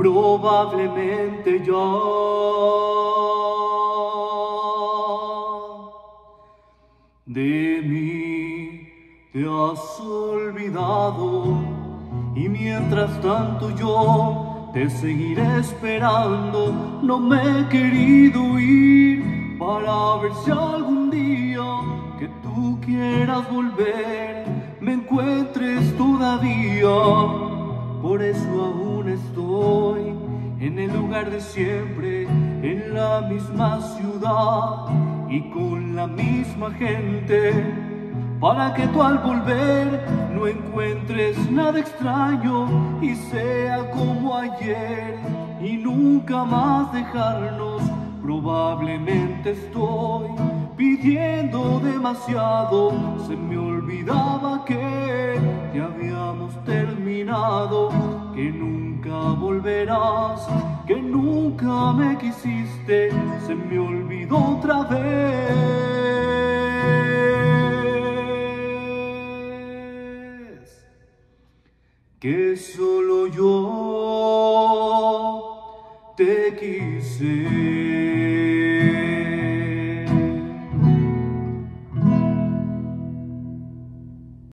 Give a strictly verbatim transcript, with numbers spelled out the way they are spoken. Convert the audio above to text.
probablemente ya de mí te has olvidado, y mientras tanto yo te seguiré esperando. No me he querido ir para ver si algún día que tú quieras volver me encuentres todavía. Por eso aún estoy en el lugar de siempre, en la misma ciudad y con la misma gente, para que tú al volver no encuentres nada extraño y sea como ayer y nunca más dejarnos. Probablemente estoy pidiendo demasiado, se me olvidaba que ya habíamos terminado, que nunca volverás, que nunca me quisiste, se me olvidó otra vez, que solo yo te quise.